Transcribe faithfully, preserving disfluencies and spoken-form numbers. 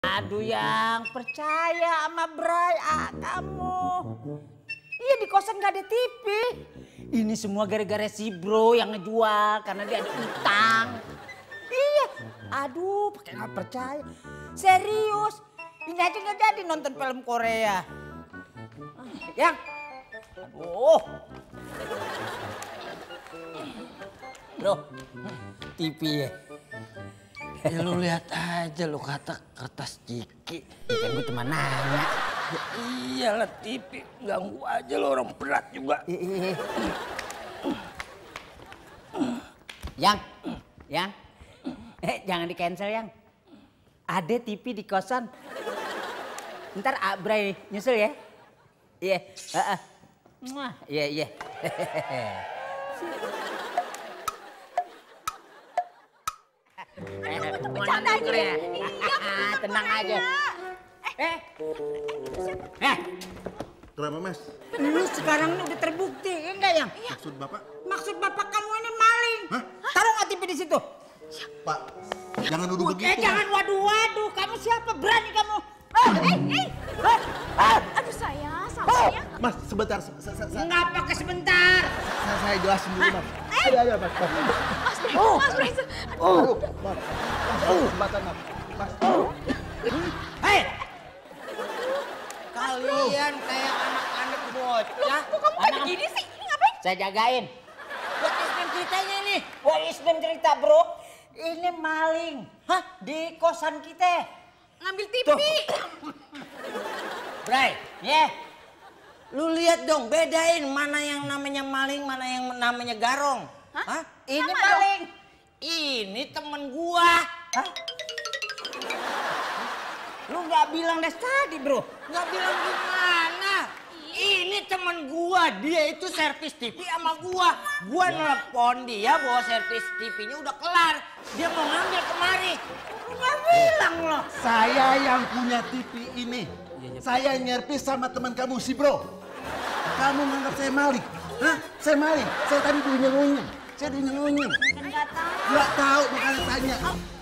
Aduh yang percaya sama Bray, ah kamu. Iya di kosan gak ada T V. Ini semua gara-gara si bro yang ngejual karena dia ada utang. Iya, aduh pakai nggak percaya. Serius, ini aja nggak jadi nonton film Korea. Yang, aduh. Bro, T V ya. Ya lu lihat aja lu kata kertas ciki. Kan gue cuma nanya. Ya iyalah T V, ganggu aja lu orang berat juga. Yang, yang, eh jangan di cancel yang. Ada T V di kosan. Ntar Abray nyusul ya. Iya, heeh. Muah, iya iya. Bercanda aja ya. Tenang aja. Eh, eh, Kenapa mas? lu sekarang ini udah terbukti, ya enggak yang? Maksud bapak? Maksud bapak kamu ini maling. Hah? Taruh nggak T V di situ? Pak, jangan nuduh begitu. Eh jangan waduh-waduh, kamu siapa? Berani kamu? Oh, eh, eh. Eh, aduh saya, sabar ya. Mas, sebentar. Sa- sa- sa- Enggak pakai sebentar. Saya, saya jelasin dulu mas. Ayo, ayo mas. Mas, Mas Bray, Oh. Mas Bray. Aduh, mas. Mas, kesempatan mas. Mas. Hei! Kalian kayak anak-anak bocah. Kok kamu kayak begini sih? Ini ngapain? Saya jagain. What is name ceritanya ini? What is name cerita bro? Ini maling. Hah? Di kosan kita. Ngambil T V. Tuh. Bray, ya. Lu lihat dong, bedain mana yang namanya maling, mana yang namanya garong. Hah? Hah? Ini Sama maling. Ini temen gua. Hah? Lu nggak bilang dari tadi bro? Nggak bilang gimana? Ini temen gua, dia itu servis T V sama gua. Gua nelpon dia bawa servis T V-nya udah kelar. Dia mau ngambil kemari. Lu nggak bilang loh. Saya yang punya T V ini. Saya nyervis sama teman kamu si bro. Kamu menganggap saya maling? Hah? Saya maling? Saya tadi diunyeng-unyeng. Saya diunyeng-unyeng. Nggak tahu. Nggak tahu makanya tanya.